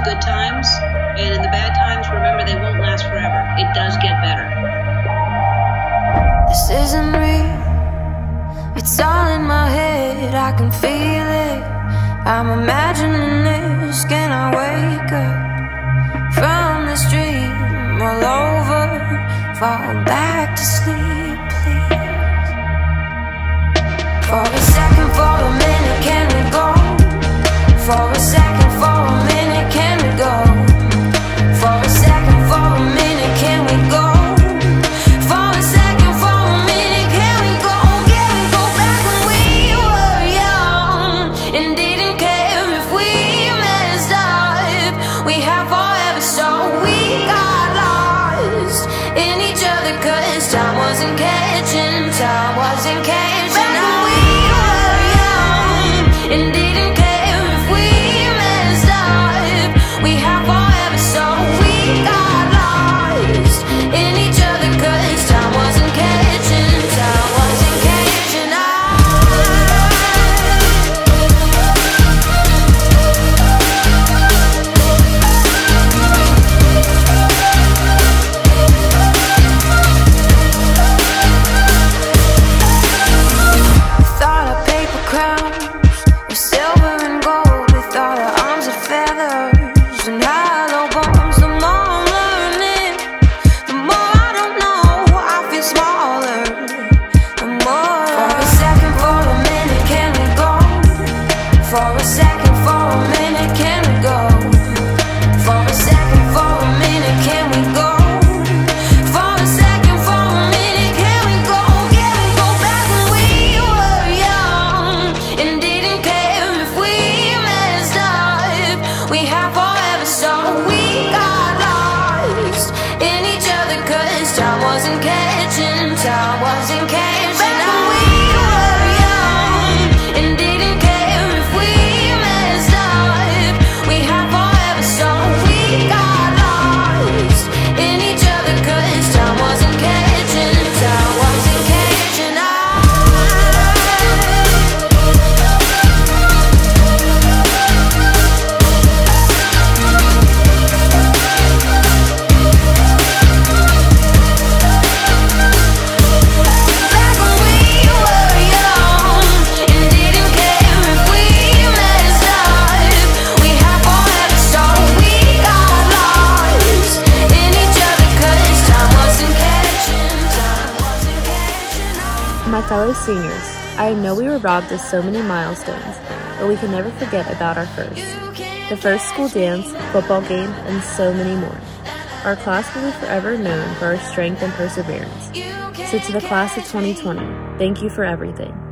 good times, and in the bad times, remember they won't last forever. It does get better. This isn't real, it's all in my head, I can feel it. I'm imagining this, can I wake up from this dream all over? Fall back to sleep, please. For a second, for a minute, can we go? For a second, for a minute, can we go? For a second, for a minute, can we go? For a second, for a minute, can we go? Can we go back when we were young and didn't care if we messed up? We have forever, so we got lost in each other, 'cause time wasn't catching, time wasn't catching. Back when we were young and didn't care if we messed up. We have forever, so we got lost in each other, 'cause time wasn't catching, time wasn't catching us. Thought our paper crowns were silver and gold. We thought our arms had feathers and hollow bones. The more I'm learning, the more I don't know. I feel smaller, the more. For a second, for a minute, can we go? For a second, for a minute, can we go? For a second, for a minute, can we go? For a second, for a minute, can we go? Can we go back when we were young and didn't care if we messed up? We have forever, so we got lost in each other, 'cause time wasn't catching, time wasn't catching. Back when we were young and didn't care if we messed up. We have forever, so we got lost in each other, 'cause time wasn't catching, time wasn't catching us. Back when we were young and didn't care if we messed up. We have forever, so we got lost in each other, 'cause time wasn't catching, time wasn't catching us. My fellow seniors, I know we were robbed of so many milestones, but we can never forget about our first. The first school dance, football game, and so many more. Our class will be forever known for our strength and perseverance. So to the class of 2020, thank you for everything.